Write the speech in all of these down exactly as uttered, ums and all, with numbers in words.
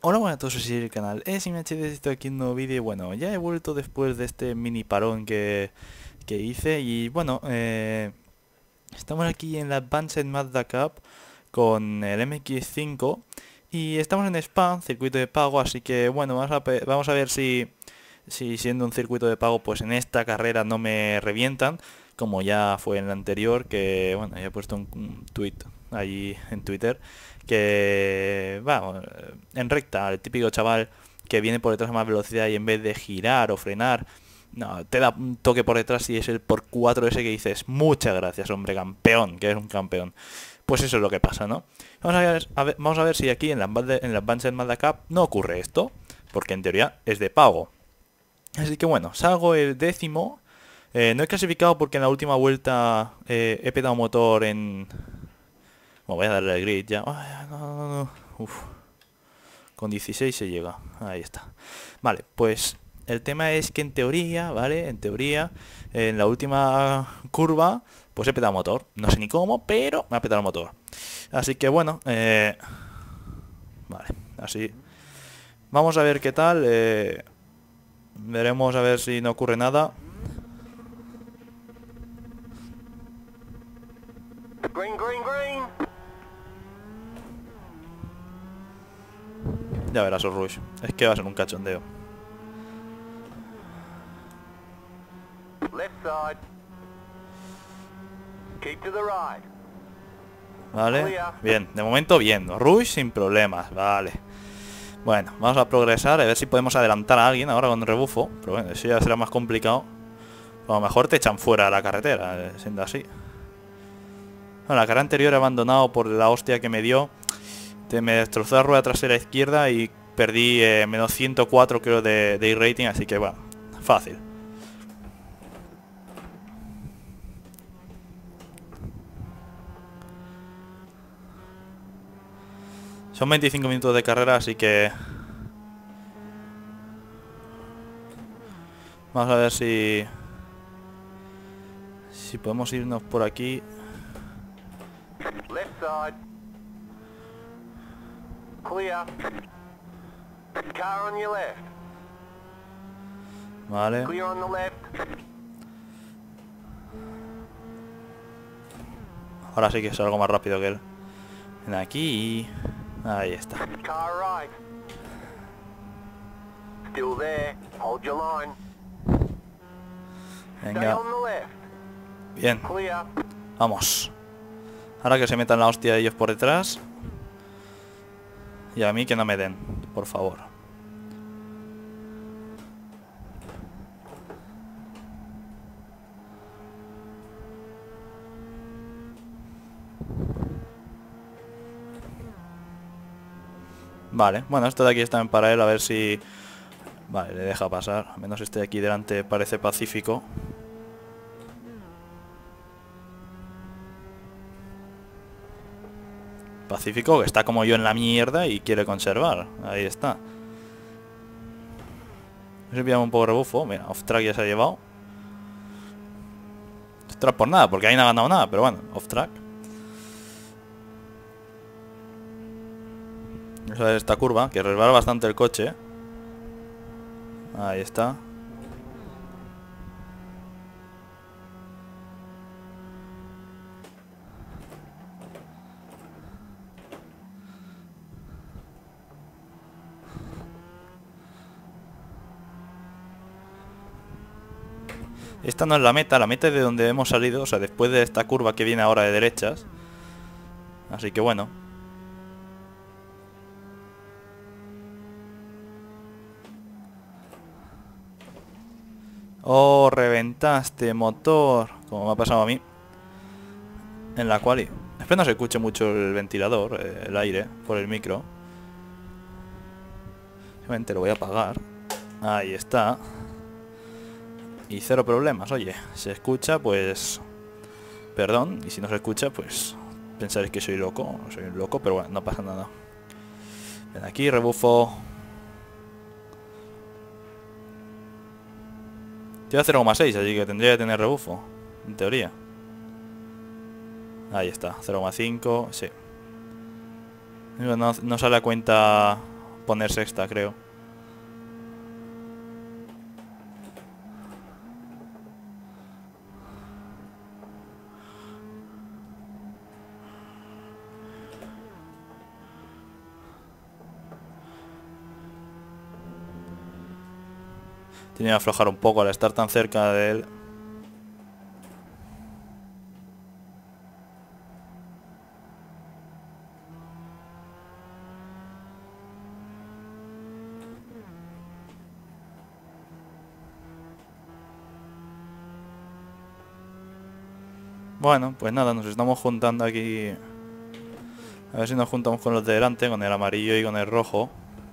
Hola, buenas a todos, soy el canal es M H D, estoy aquí en un nuevo vídeo y bueno, ya he vuelto después de este mini parón que, que hice y bueno, eh, estamos aquí en la Advanced Mazda Cup con el M X cinco y estamos en Spam, circuito de pago, así que bueno, vamos a, pe- vamos a ver si, si siendo un circuito de pago pues en esta carrera no me revientan, como ya fue en la anterior, que bueno, ya he puesto un, un tweet ahí en Twitter que va en recta, el típico chaval que viene por detrás a más velocidad y en vez de girar o frenar, no, te da un toque por detrás y es el por cuatro ese que dices, muchas gracias, hombre, campeón, que eres un campeón. Pues eso es lo que pasa, ¿no? Vamos a ver, a ver, vamos a ver si aquí en la, en la Advanced Mazda Cup no ocurre esto, porque en teoría es de pago. Así que bueno, salgo el décimo. Eh, no he clasificado porque en la última vuelta eh, he petado motor en... Bueno, voy a darle el grid ya. Ay, no, no, no. Uf. Con dieciséis se llega. Ahí está. Vale, pues el tema es que en teoría, ¿vale? En teoría, en la última curva, pues he petado motor. No sé ni cómo, pero me ha petado el motor. Así que bueno, eh... vale, así. Vamos a ver qué tal. Eh... Veremos a ver si no ocurre nada. Green, green, green. Ya verás, Rush. Es que va a ser un cachondeo. Left side. Keep to the right. Vale, bien, de momento bien. Rush sin problemas, vale. Bueno, vamos a progresar, a ver si podemos adelantar a alguien ahora con rebufo. Pero bueno, eso ya será más complicado. A lo mejor te echan fuera de la carretera, eh, siendo así. Bueno, la carrera anterior he abandonado por la hostia que me dio. Te me destrozó la rueda trasera izquierda y perdí eh, menos ciento cuatro creo de, de rating, así que bueno, fácil. Son veinticinco minutos de carrera, así que... Vamos a ver si... Si podemos irnos por aquí. Left side. Clear. Car on your left. Vale. Clear on the left. Ahora sí que es algo más rápido que él. Ven aquí. Ahí está. Car right. Still there. Hold your line. Stay Venga. on the left. Bien. Clear. Vamos. Ahora que se metan la hostia de ellos por detrás. Y a mí que no me den, por favor. Vale, bueno, esto de aquí está en para él, a ver si... Vale, le deja pasar. Al menos este de aquí delante parece pacífico. Pacífico, que está como yo en la mierda y quiere conservar. Ahí está. A ver si pillamos un poco de rebufo. Mira, off track ya se ha llevado. Off track por nada, porque ahí no ha ganado nada, pero bueno, off track. Vamos a ver esta curva, que resbala bastante el coche. Ahí está. Esta no es la meta, la meta es de donde hemos salido, o sea, después de esta curva que viene ahora de derechas. Así que bueno. Oh, reventaste motor, como me ha pasado a mí. En la quali. Espero no se escuche mucho el ventilador, eh, el aire, por el micro. Simplemente lo voy a apagar. Ahí está. Y cero problemas, oye. Se escucha, pues... Perdón, y si no se escucha, pues... Pensaréis que soy loco, soy un loco, pero bueno, no pasa nada. Ven aquí, rebufo. Estoy a cero coma seis, así que tendría que tener rebufo, en teoría. Ahí está, cero coma cinco, sí. No, no sale a cuenta poner sexta, creo. Tiene que aflojar un poco al estar tan cerca de él. Bueno, pues nada, nos estamos juntando aquí. A ver si nos juntamos con los de delante, con el amarillo y con el rojo.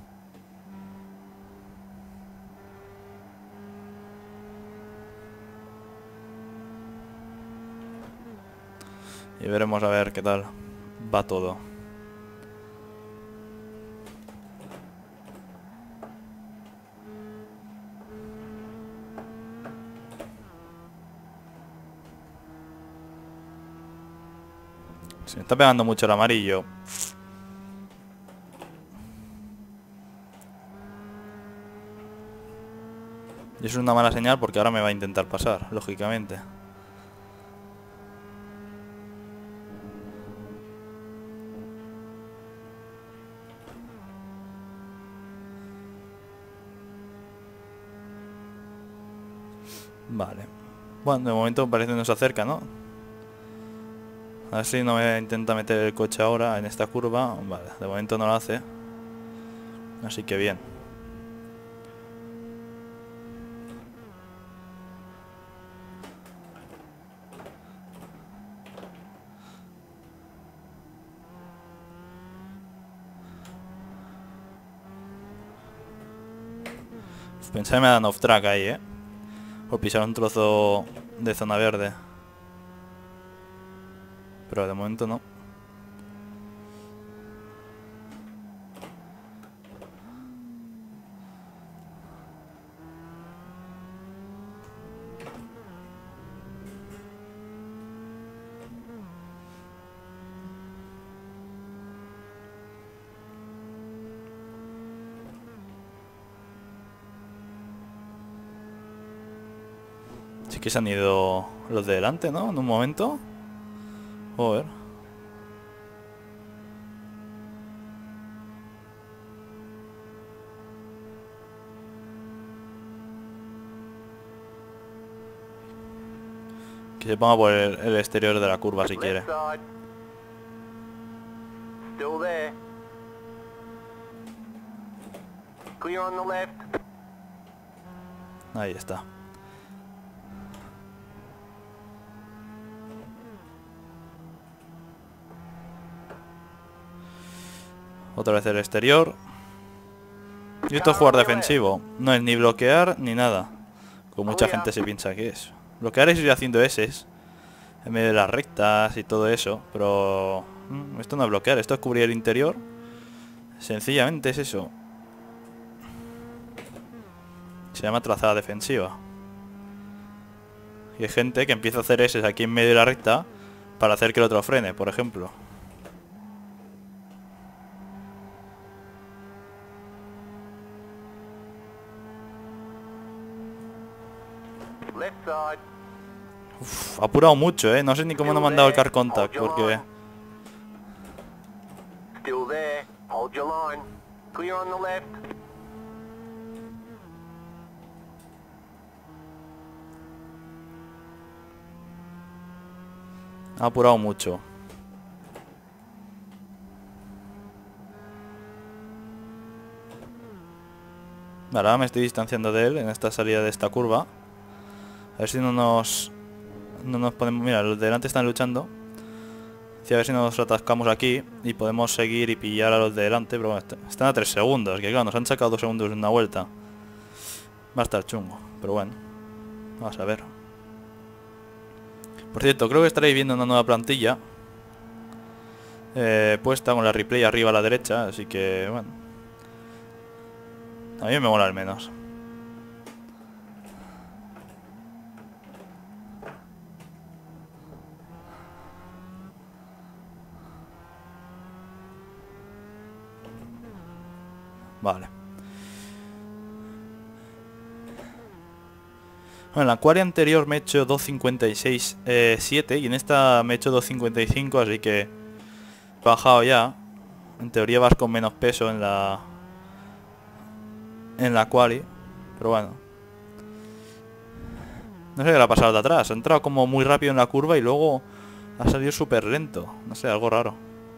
Y veremos a ver qué tal va todo. Se me está pegando mucho el amarillo. Y eso es una mala señal porque ahora me va a intentar pasar, lógicamente. Vale. Bueno, de momento parece que nos acerca, ¿no? A ver si no me intenta meter el coche ahora en esta curva. Vale, de momento no lo hace. Así que bien. Pensé que me dan off track ahí, ¿eh? Por pisar un trozo de zona verde. Pero de momento no. Sí que se han ido los de delante, ¿no? En un momento. Joder. Que se ponga por el, el exterior de la curva si quiere. Left side. Still there. Clear on the left. Ahí está. Otra vez el exterior. Y esto es jugar defensivo. No es ni bloquear ni nada. Como mucha gente se piensa que es. Bloquear es ir haciendo S's en medio de las rectas y todo eso. Pero mm, esto no es bloquear, esto es cubrir el interior. Sencillamente es eso. Se llama trazada defensiva. Y hay gente que empieza a hacer S's aquí en medio de la recta para hacer que el otro frene, por ejemplo. Left side. Uf, ha apurado mucho, eh. No sé ni cómo no me han dado el car contact, porque... Still there. Hold your line. Clear on the left. ha apurado mucho. Vale, ahora me estoy distanciando de él en esta salida de esta curva. A ver si no nos... No nos podemos... Mira, los de delante están luchando. Sí, a ver si nos atascamos aquí y podemos seguir y pillar a los de delante. Pero bueno, están a tres segundos. Que claro, nos han sacado dos segundos en una vuelta. Va a estar chungo. Pero bueno, vamos a ver. Por cierto, creo que estaréis viendo una nueva plantilla eh, puesta con la replay arriba a la derecha. Así que, bueno, a mí me mola al menos. Vale. Bueno, en la quali anterior me he hecho dos cincuenta y seis siete y en esta me he hecho dos cincuenta y cinco, así que he bajado ya. En teoría vas con menos peso en la en la quali, pero bueno. No sé qué le ha pasado de atrás. Ha entrado como muy rápido en la curva y luego ha salido súper lento. No sé, algo raro.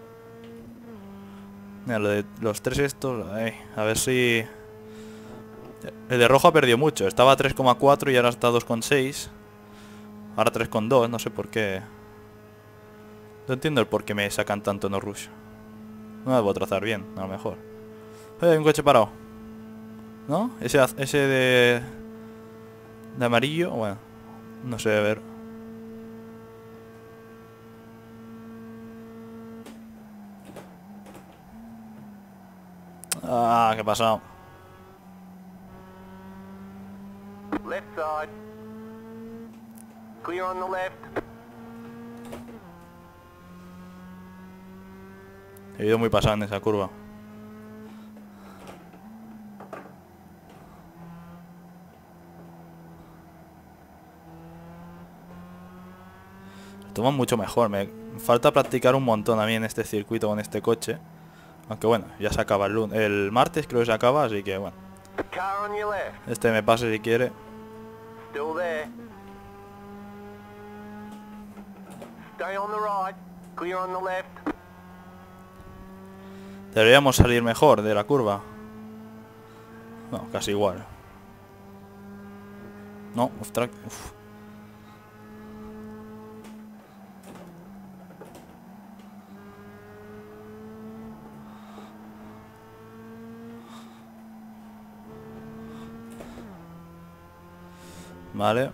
Mira, lo de los tres estos, ay, a ver si... El de rojo ha perdido mucho. Estaba a tres coma cuatro y ahora está a dos coma seis. Ahora tres coma dos, no sé por qué. No entiendo el por qué me sacan tanto no rush. No debo trazar bien, a lo mejor. Eh, hay un coche parado. ¿No? Ese, ese de... De amarillo, bueno. No sé, a ver. Ah, ¿qué ha pasado? Left side. Clear on the left. He ido muy pasado en esa curva. Toma mucho mejor. Me falta practicar un montón a mí en este circuito con este coche. Aunque bueno, ya se acaba el lunes. El martes creo que se acaba, así que bueno. Car on your left. Este me pase si quiere. Still there. Stay on the right. Clear on the left. Deberíamos salir mejor de la curva. No, casi igual. No, off track. Uf. Vale.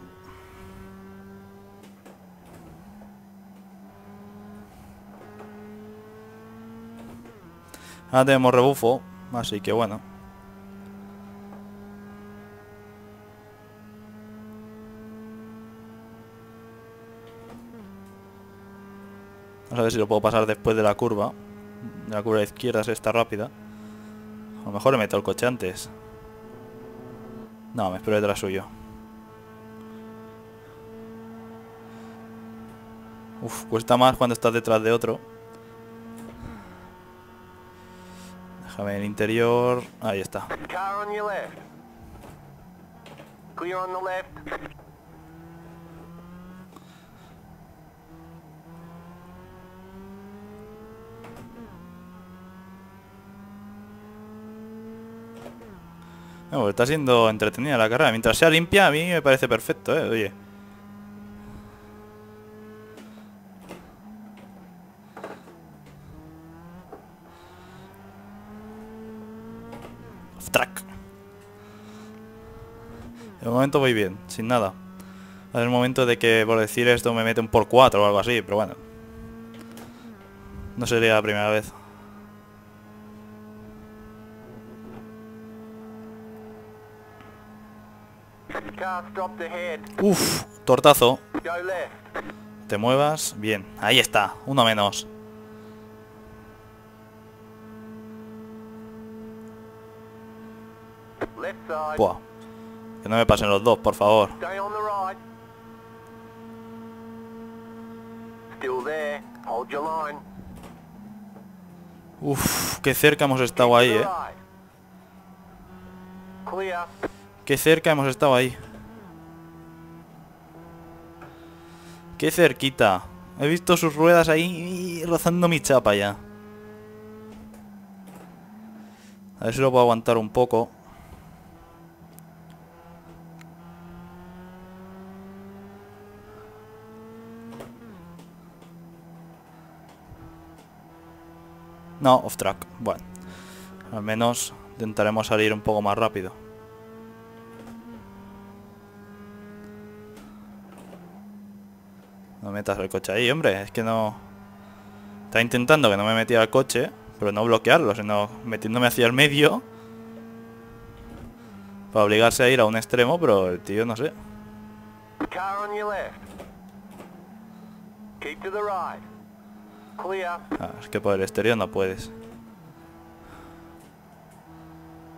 Ahora tenemos rebufo, así que bueno. Vamos a ver si lo puedo pasar después de la curva. De la curva izquierda, si está rápida. A lo mejor le meto el coche antes. No, me espero detrás suyo. Uf, cuesta más cuando estás detrás de otro. Déjame el interior. Ahí está. Car on your left. Clear on the left. No, está siendo entretenida la carrera. Mientras sea limpia, a mí me parece perfecto, eh. Oye. Off track. De momento voy bien, sin nada. Va a haber un momento de que por decir esto me mete un por cuatro o algo así, pero bueno. No sería la primera vez. Car stopped ahead. Uf, tortazo. Go left. Te muevas. Bien, ahí está, uno menos. Left side. Buah. Que no me pasen los dos, por favor. Stay on the right. Still there. Hold your line. Uf, qué cerca hemos estado ahí, eh. Clear. Qué cerca hemos estado ahí. Qué cerquita. He visto sus ruedas ahí rozando mi chapa ya. A ver si lo puedo aguantar un poco. No, off track. Bueno, al menos intentaremos salir un poco más rápido. No metas el coche ahí, hombre. Es que no... Está intentando que no me metiera el coche, pero no bloquearlo, sino metiéndome hacia el medio para obligarse a ir a un extremo, pero el tío no sé. Car on your left. Keep to the right. Clear. Ah, es que por el exterior no puedes.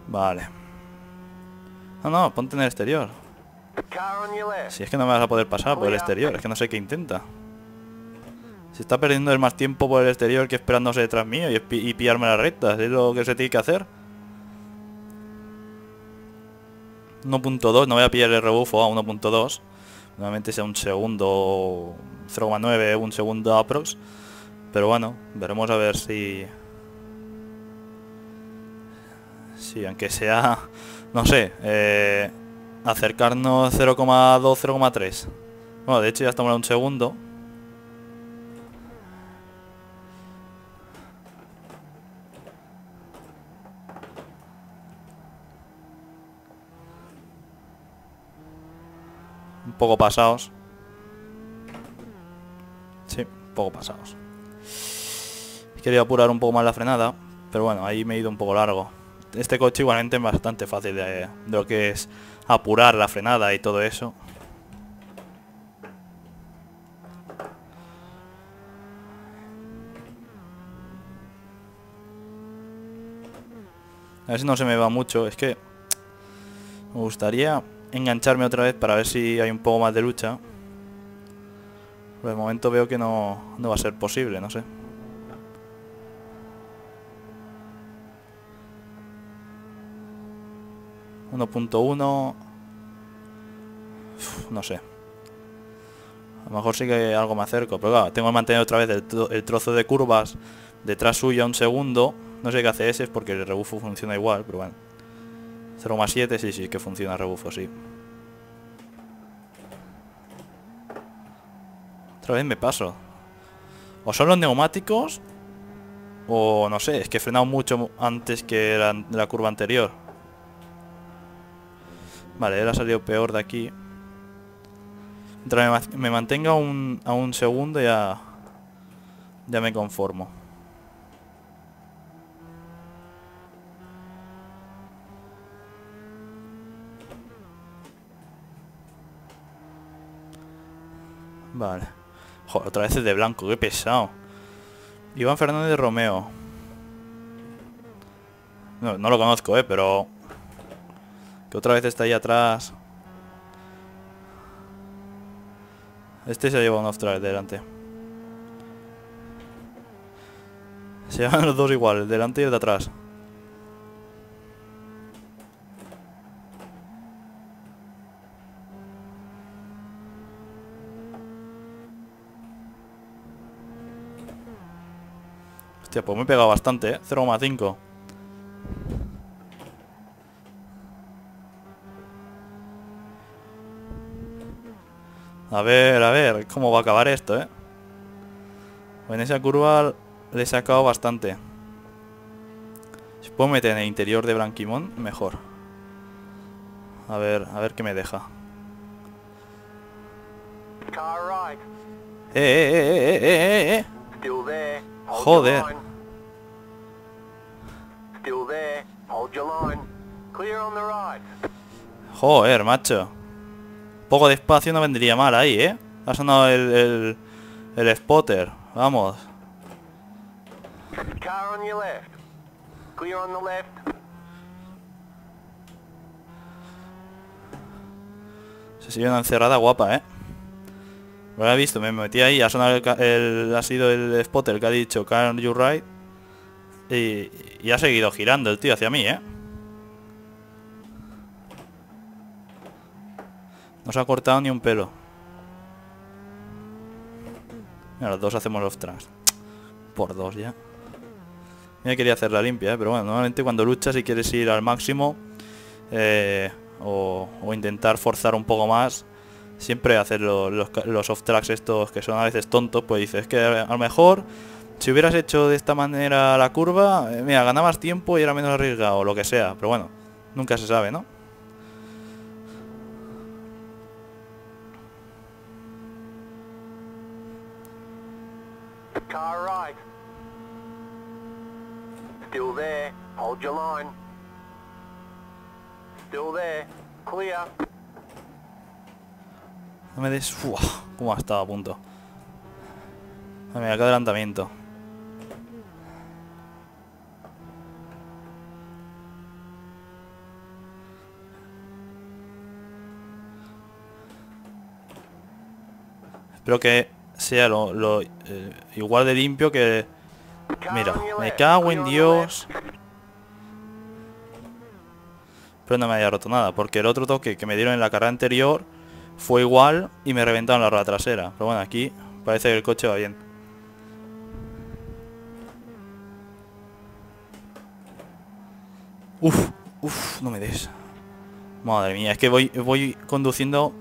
Vale. No, no, ponte en el exterior. Car on your left. Si es que no me vas a poder pasar por el exterior, es que no sé qué intenta. Se está perdiendo el más tiempo por el exterior que esperándose detrás mío y, y pillarme las rectas, es lo que se tiene que hacer. uno punto dos, no voy a pillar el rebufo a uno punto dos. Normalmente sea un segundo, cero coma nueve, un segundo aprox. Pero bueno, veremos a ver si... Sí, aunque sea, no sé, eh, acercarnos cero coma dos, cero coma tres. Bueno, de hecho ya estamos a un segundo. Un poco pasados. Sí, un poco pasados. He querido apurar un poco más la frenada, pero bueno, ahí me he ido un poco largo. Este coche igualmente es bastante fácil de, de lo que es apurar la frenada y todo eso. A ver si no se me va mucho, es que me gustaría engancharme otra vez para ver si hay un poco más de lucha. Por el momento veo que no, no va a ser posible, no sé. uno punto uno. No sé. A lo mejor sí que algo me acerco. Pero claro, tengo que mantener otra vez el, el trozo de curvas detrás suyo un segundo. No sé qué hace ese, es porque el rebufo funciona igual, pero bueno. cero coma siete, sí, sí, que funciona el rebufo, sí. Otra vez me paso. O son los neumáticos, o no sé, es que he frenado mucho antes que la, la curva anterior. Vale, él ha salido peor de aquí. Mientras me, me mantenga un, a un segundo ya, ya me conformo. Vale. Joder, otra vez es de blanco, qué pesado. Iván Fernández de Romeo. No, no lo conozco, eh, pero... Que otra vez está ahí atrás. Este se ha llevado un otra vez delante. Se llevan los dos igual, el delante y el de atrás. Hostia, pues me he pegado bastante, ¿eh? cero coma cinco. A ver, a ver, cómo va a acabar esto, ¿eh? En esa curva le he sacado bastante. Si puedo meter en el interior de Blanquimón, mejor. A ver, a ver qué me deja. Car right. ¡Eh, eh, eh, eh, eh, eh! Still there. Hold Joder. your line. Still there. Hold your line. Clear on the right. Joder, macho. Un poco de espacio no vendría mal ahí, ¿eh? Ha sonado el, el, el spotter. Vamos. Car on your left. Clear on the left. Se sigue una encerrada guapa, ¿eh? Lo he visto, me metí ahí, ha sonado el, ca- el- ha sido el spotter que ha dicho car on your right. Y, y ha seguido girando el tío hacia mí, ¿eh? No se ha cortado ni un pelo. Mira, los dos hacemos los trans. Por dos ya. Mira, quería hacerla limpia, ¿eh? Pero bueno, normalmente cuando luchas y quieres ir al máximo eh, o, o intentar forzar un poco más, siempre hacer lo- los, ca- los off tracks estos que son a veces tontos, pues dices que a lo mejor si hubieras hecho de esta manera la curva, eh, mira, ganabas tiempo y era menos arriesgado o lo que sea, pero bueno, nunca se sabe, ¿no? Car right. Still there. Hold your line. Still there. Clear. No me des... Uf, cómo ha estado a punto. Ah, mira, qué adelantamiento. Espero que sea lo, lo eh, igual de limpio que... Mira, me cago en Dios. Pero no me haya roto nada, porque el otro toque que me dieron en la carrera anterior fue igual y me reventaron la rueda trasera. Pero bueno, aquí parece que el coche va bien. Uf, uf, no me des. Madre mía, es que voy, voy conduciendo...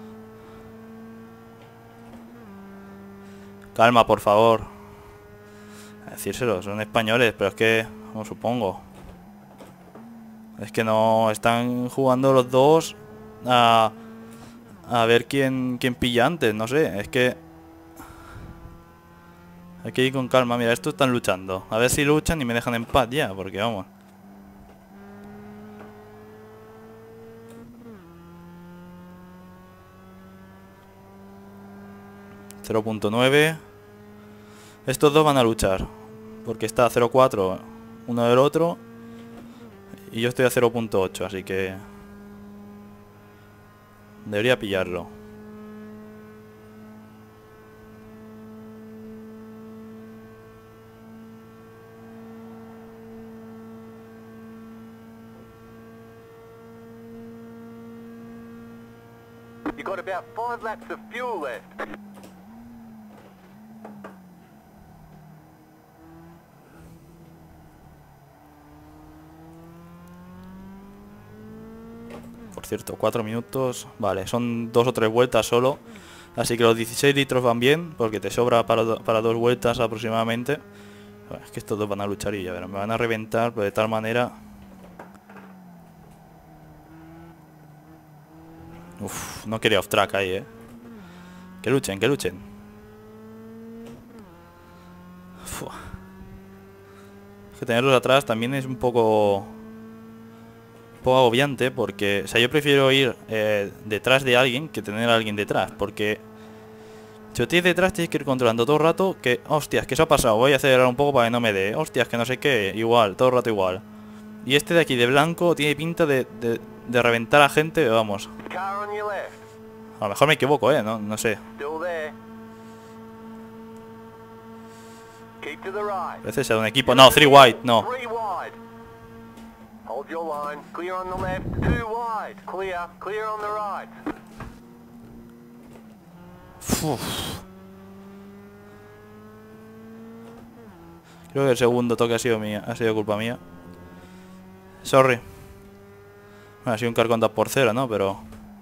Calma, por favor. A decírselo, son españoles, pero es que... No supongo. Es que no están jugando los dos a... A ver quién, quién pilla antes, no sé. Es que... Hay que ir con calma. Mira, estos están luchando. A ver si luchan y me dejan en paz ya, porque vamos. cero punto nueve. Estos dos van a luchar. Porque está a cero punto cuatro uno del otro. Y yo estoy a cero punto ocho, así que... Debería pillarlo. You got about five laps of fuel left. Por cierto, cuatro minutos. Vale, son dos o tres vueltas solo. Así que los dieciséis litros van bien, porque te sobra para, do- para dos vueltas aproximadamente. Bueno, es que estos dos van a luchar y ya verán, me van a reventar, pero de tal manera... Uf, no quería off track ahí, eh. Que luchen, que luchen. Uf. Es que tenerlos atrás también es un poco... Un poco agobiante, porque... O sea, yo prefiero ir eh, detrás de alguien que tener a alguien detrás, porque... Si lo tienes detrás tienes que ir controlando todo el rato que... Hostias, que eso ha pasado, voy a acelerar un poco para que no me dé. Hostias, que no sé qué, igual, todo el rato igual. Y este de aquí de blanco tiene pinta de, de, de reventar a gente, vamos. Car on your left. A lo mejor me equivoco, eh, no, no sé. Still there. Keep to the right. Parece ser un equipo... No, three white, no. Three wide. Hold your line. Clear on the left. Two wide. Clear. Clear on the right. Uf. Creo que el segundo toque ha sido mía, ha sido culpa mía. Sorry. Bueno, ha sido un car contact por cero, ¿no? Pero...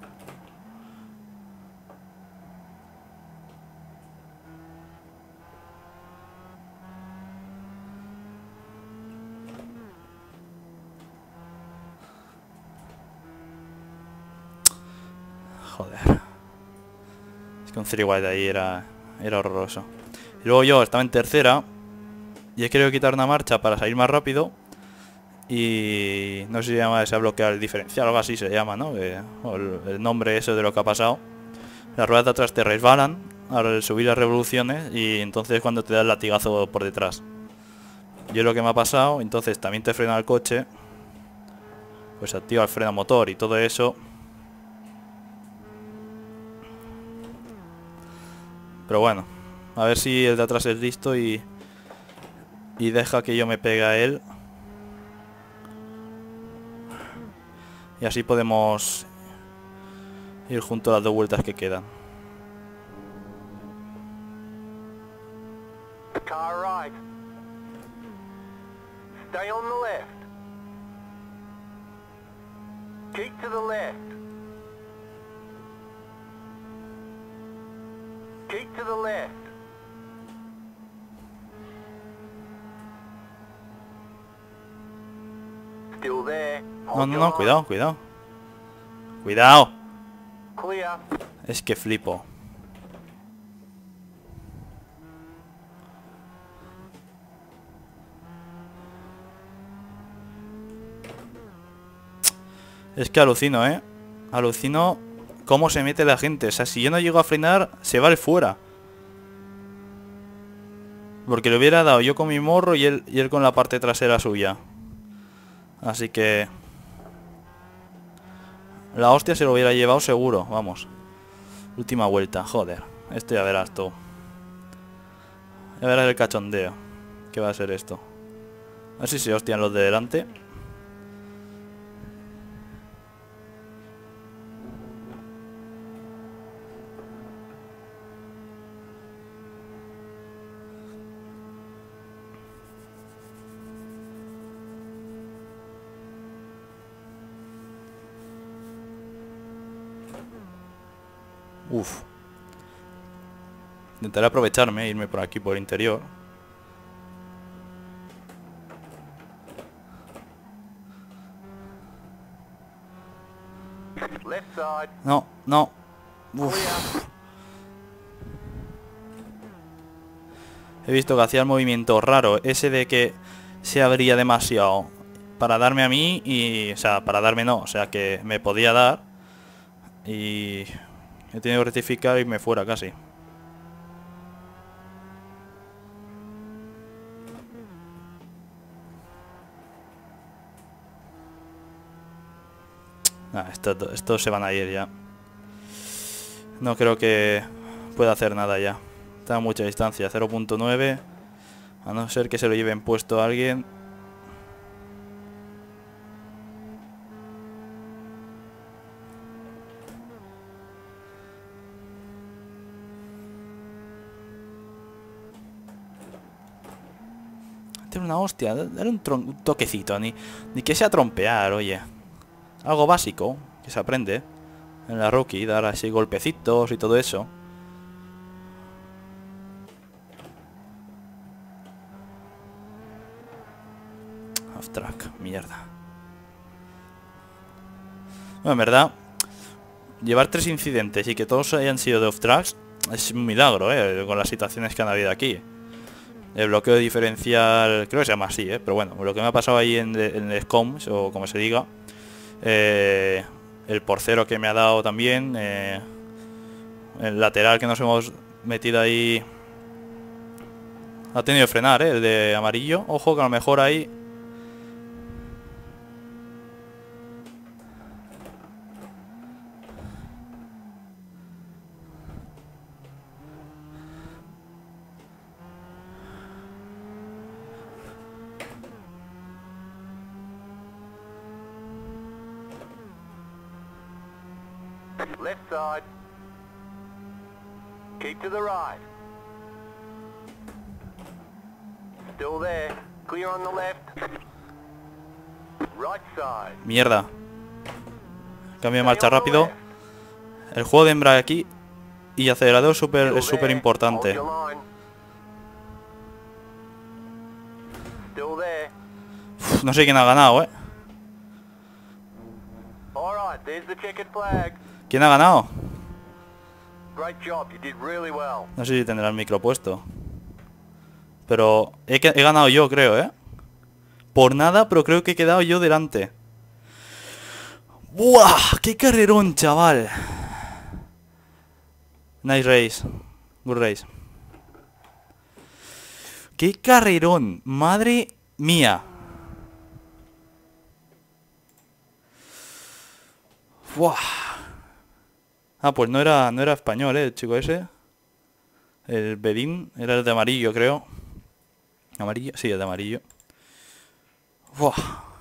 Joder. Es que un three wide ahí era, era horroroso. Y luego yo estaba en tercera y he querido quitar una marcha para salir más rápido. Y no sé si se llama ese bloquear el diferencial, algo así se llama, ¿no? Que, o el, el nombre eso de lo que ha pasado. Las ruedas de atrás te resbalan al subir las revoluciones y entonces cuando te da el latigazo por detrás. Yo lo que me ha pasado, entonces también te frena el coche. Pues activa el freno motor y todo eso. Pero bueno, a ver si el de atrás es listo y, y deja que yo me pegue a él. Y así podemos ir junto a las dos vueltas que quedan. Car right. Stay on the left. Keep to the left. Keep to the left. Still there. No, Hold no, your no, line. cuidado, cuidado. Cuidado. Clear. Es que flipo. Es que alucino, ¿eh? Alucino cómo se mete la gente. O sea, si yo no llego a frenar, se va el fuera. Porque le hubiera dado yo con mi morro y él, y él con la parte trasera suya. Así que... La hostia se lo hubiera llevado seguro, vamos. Última vuelta, joder. Esto ya verás tú. Ya verás el cachondeo. ¿Qué va a ser esto? A ver si se hostian los de delante. Uf. Intentaré aprovecharme e irme por aquí, por el interior. Left side. No, no. Uf. Clear. He visto que hacía el movimiento raro, ese de que se abría demasiado para darme a mí y... O sea, para darme no, o sea que me podía dar. Y... he tenido que rectificar y irme fuera casi. Ah, estos, estos se van a ir ya. No creo que pueda hacer nada ya. Está a mucha distancia, cero punto nueve. A no ser que se lo lleven puesto a alguien. Tiene una hostia, dale un, un toquecito, ni, ni que sea trompear, oye. Algo básico, que se aprende en la rookie, dar así golpecitos y todo eso. Off track, mierda. Bueno, en verdad, llevar tres incidentes y que todos hayan sido de off tracks es un milagro, eh, con las situaciones que han habido aquí. El bloqueo diferencial, creo que se llama así, eh, pero bueno, lo que me ha pasado ahí en, en el SCOMS, o como se diga. Eh, el porcero que me ha dado también, eh, el lateral que nos hemos metido ahí ha tenido que frenar, eh, el de amarillo. Ojo que a lo mejor ahí... Left side. Keep to the right. Still there. Clear on the left. Right side. Mierda. Cambio de marcha rápido. El juego de embrague aquí y acelerador super, es súper importante. No sé quién ha ganado, eh. ¿Quién ha ganado? No sé si tendrá el micro puesto. Pero he, he ganado yo, creo, eh. Por nada, pero creo que he quedado yo delante. ¡Buah! ¡Qué carrerón, chaval! Nice race. Good race. ¡Qué carrerón! ¡Madre mía! ¡Buah! Ah, pues no era, no era español, ¿eh? El chico ese. El Bedín. Era el de amarillo, creo. ¿Amarillo? Sí, el de amarillo. ¡Buah!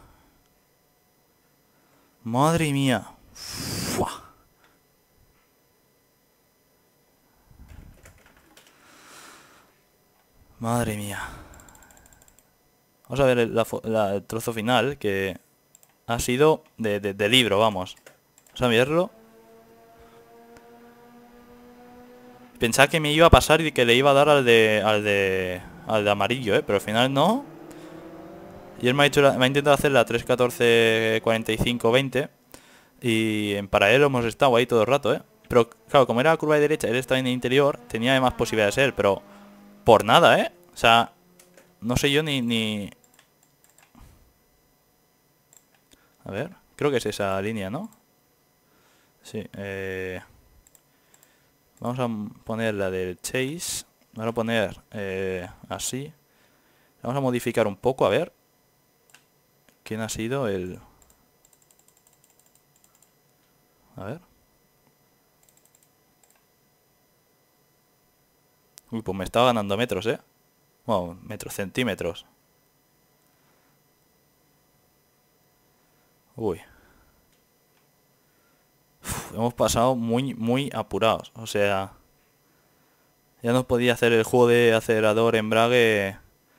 Madre mía. ¡Buah! Madre mía. Vamos a ver el, la, la, el trozo final, que ha sido de, de, de libro, vamos. Vamos a verlo. Pensaba que me iba a pasar y que le iba a dar al de al de al de amarillo, ¿eh? Pero al final no. Y él me ha, hecho la, me ha intentado hacer la tres catorce cuarenta y cinco veinte. Y en paralelo hemos estado ahí todo el rato, ¿eh? Pero claro, como era la curva de derecha, él estaba en el interior, tenía más posibilidades de ser, pero por nada, ¿eh? O sea, no sé yo ni... ni... A ver, creo que es esa línea, ¿no? Sí, eh... vamos a poner la del chase. Vamos a poner eh, así. Vamos a modificar un poco, a ver. ¿Quién ha sido el...? A ver. Uy, pues me estaba ganando metros, ¿eh? Bueno, metros, centímetros. Uy. Uf, hemos pasado muy, muy apurados. O sea... Ya no podía hacer el juego de acelerador, embrague...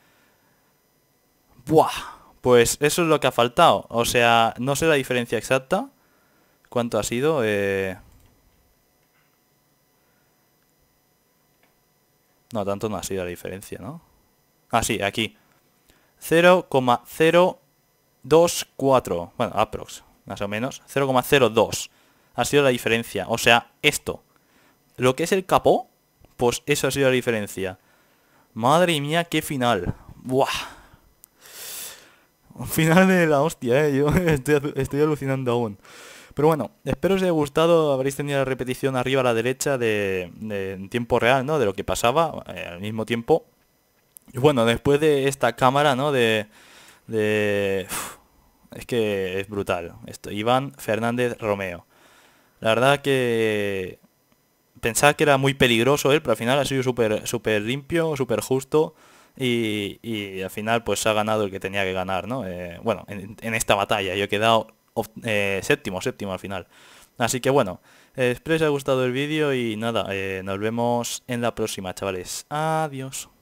¡Buah! Pues eso es lo que ha faltado. O sea, no sé la diferencia exacta. ¿Cuánto ha sido? Eh... No, tanto no ha sido la diferencia, ¿no? Ah, sí, aquí. cero coma cero dos cuatro. Bueno, aprox, más o menos. cero coma cero dos. Ha sido la diferencia. O sea, esto. Lo que es el capó, pues eso ha sido la diferencia. Madre mía, qué final. Buah. Un final de la hostia, eh. Yo estoy, estoy alucinando aún. Pero bueno, espero os haya gustado. Habréis tenido la repetición arriba a la derecha de, de en tiempo real, ¿no? De lo que pasaba eh, al mismo tiempo. Y bueno, después de esta cámara, ¿no? De... de uf, es que es brutal esto. Iván Fernández Romeo. La verdad que... Pensaba que era muy peligroso él, pero al final ha sido súper súper limpio, súper justo. Y, y al final pues ha ganado el que tenía que ganar, ¿no? Eh, bueno, en, en esta batalla yo he quedado eh, séptimo, séptimo al final. Así que bueno, eh, espero que os haya gustado el vídeo y nada, eh, nos vemos en la próxima, chavales. Adiós.